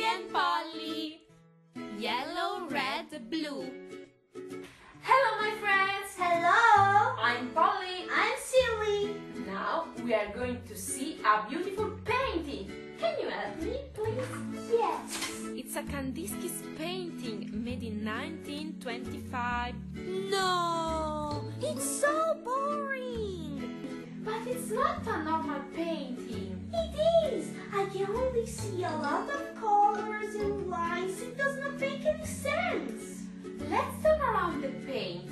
and Polly. Yellow, red, blue. Hello my friends! Hello! I'm Polly. I'm Silly. Now we are going to see a beautiful painting. Can you help me, please? Yes. It's a Kandinskij painting made in 1925. No! It's so boring! But it's not a normal painting. It is! I can only see a lot of colors and lines. It does not make any sense. Let's turn around the painting.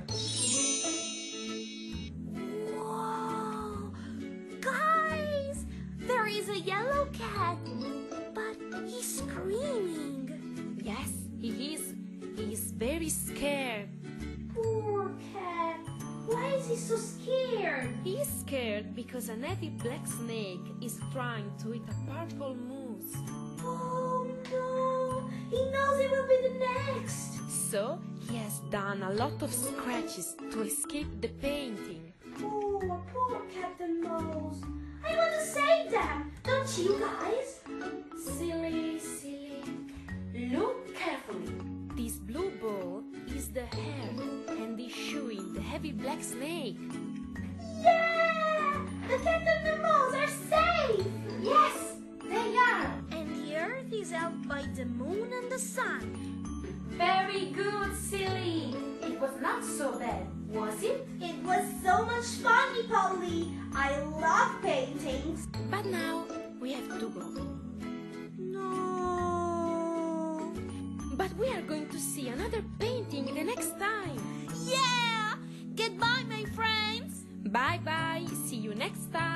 Whoa! Guys! There is a yellow cat, but he's screaming. Yes, he is. He is very scared. Poor cat. Why is he so scared? He is scared because a heavy black snake is trying to eat a purple moose. Oh no! He knows it will be the next. So he has done a lot of scratches to escape the painting. Poor cat and mouse. I want to save them. Don't you guys? Silly. Look carefully. This blue ball is the hair and is showing the heavy black snake. Yeah! The cat and the mouse are safe! Yes, they are. And the earth is held by the moon and the sun. Very good, Silly. It was not so bad, was it? It was so much fun, Polly. I love paintings. But now we have to go. No. But we are going to see another painting the next time. Yeah! Goodbye, my friends. Bye bye. See you next time.